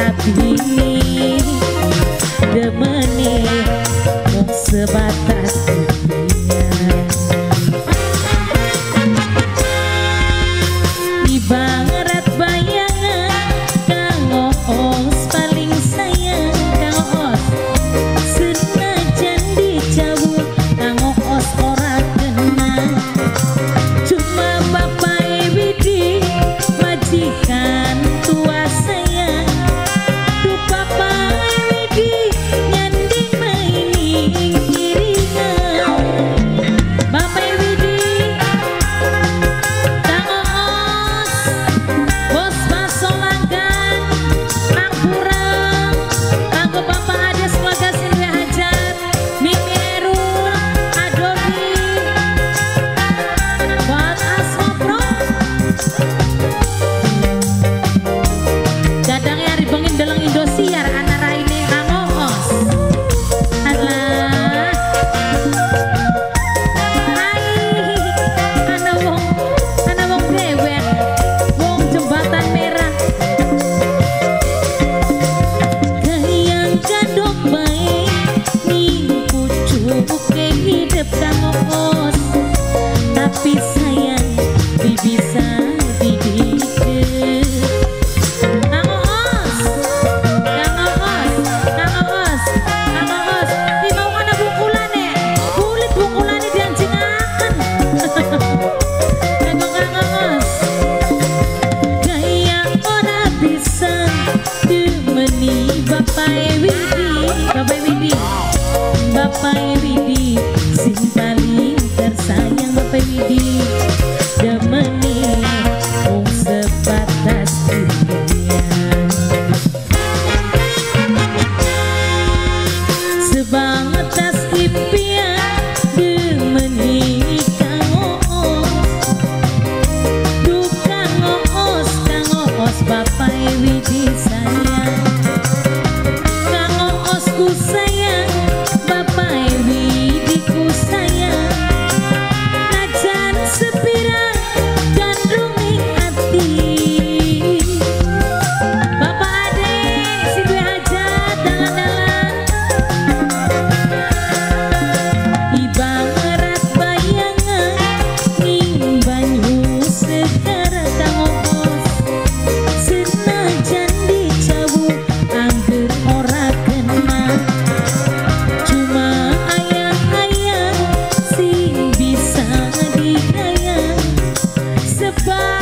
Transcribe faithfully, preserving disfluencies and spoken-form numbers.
rapi demene mung sebatas impian. Ibarat bayangan Kang Oos paling sayang Kang Oos, senajan dijauh Kang Oos ora kenal. Cuma Bapak Widi majikan tua sayang. Duh Bapak Widi nyanding mainin kiringan. Bapak Widi Kang Oos bos basolanggan Angkurang kanggo Bapak Ades keluarga Sindri Hajat Mimi Erul Adobi buat Asmopro gadangnya hari bengin deleng Indosiar anak raine Kang Oos. Alah ai ana wong ana wong dewek wong jembatan merah kayang kadok bae ning pucuke hidup Kang Oos, tapi sayang di bisa dididik. Kang Oos, Kang Oos, Kang Oos, Kang Oos, di mau kana bukulane, kulit bukulane diancingaken. Kanggo Kang Oos, gaya ora bisa demeni Bapak Widi, Bapak Widi, Bapak Widi, sing paling tersayang Bapak Widi, demeni mung sebatas impian. Sebatas impian demeni Kang Oos. Duh Kang Oos, Kang Oos Bapak Widi sayang. Kang Oos ku sayang, Bapak Widi ku sayang. Najan sepira gandrunging ati. Bapak Ade Sindri Hajat dalan-dalan. Ibarat bayangan ning banyu segar Kang Oos, senajan dijauh angger ora kenal. Cuma ayang-ayang sing bisa digayang sebab